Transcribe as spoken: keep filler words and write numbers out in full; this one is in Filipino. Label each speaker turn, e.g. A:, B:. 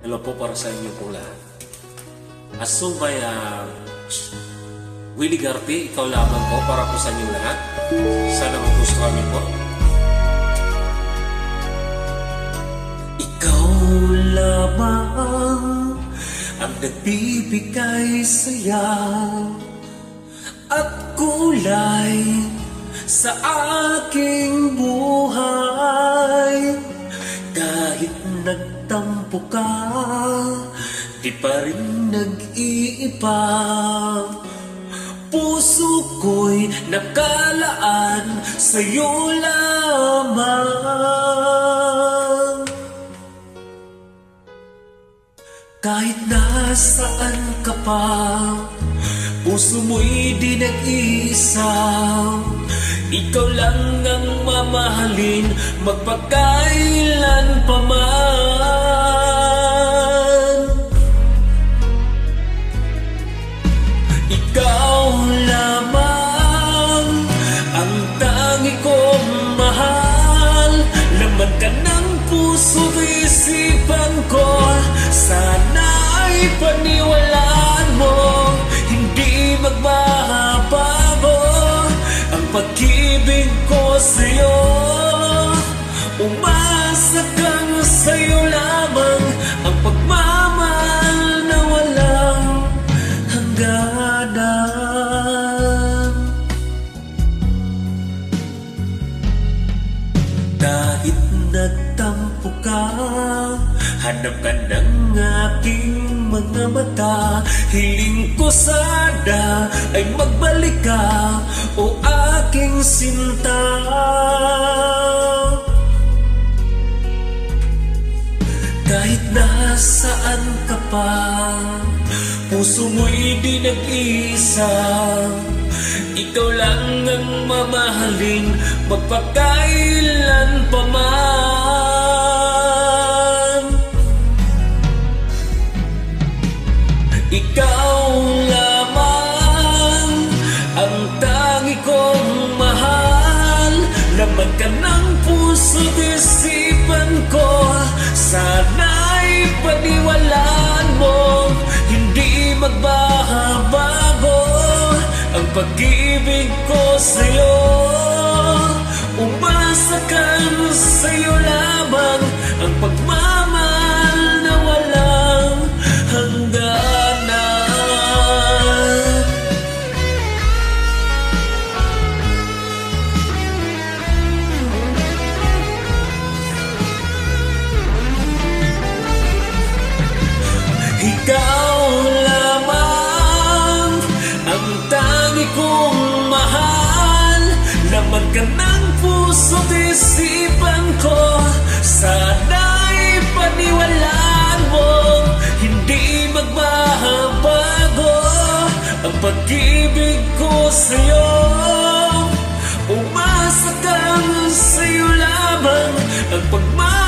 A: Hello po para sa inyo po lahat. Aso by uh, Willie Garpi, ikaw lamang po para po sa inyo lahat. Sana magustuhan niyo po. Ikaw lamang ang nagbibigay saya at kulay sa aking buhay. Kahit nagtampo ka, di pa rin nag-iiba. Puso ko'y nakalaan sa'yo lamang. Kahit nasaan ka pa, puso mo'y di nag-iisa. Ikaw lang ang mamahalin, magpakailan pa man. Ikaw lamang ang tangi kong mahal. Laman ka ng puso't isipan ko, sana'y paniwalaan mo. Hindi magbabago ang pag-ibig ko sa'yo. Umasa kang sa'yo lamang ang pagmamahal na walang hangganan. Kahit nagtampo ka, hanap ka ng aking mga mata. Hiling ko sana ay magbalik ka, o aking sinta. Kahit nasaan ka pa, puso mo'y di nag-iisa. Ikaw lang ang mamahalin, magpakailan pa man. Ikaw lamang ang tangi kong mahal. Laman ka ng puso't isipan ko, sana'y paniwalaan mo. Hindi magbabago ang pag-ibig ko sa'yo. Umasa kang sa'yo lamang ang pagmamahal na walang hangganan. Ikaw lamang ang tangi kong mahal. Laman ka ng puso't isipan ko, sana'y paniwalaan mo. Hindi magbabago ang pag-ibig ko sa'yo. Umasa kang sa'yo lamang ang pagmamahal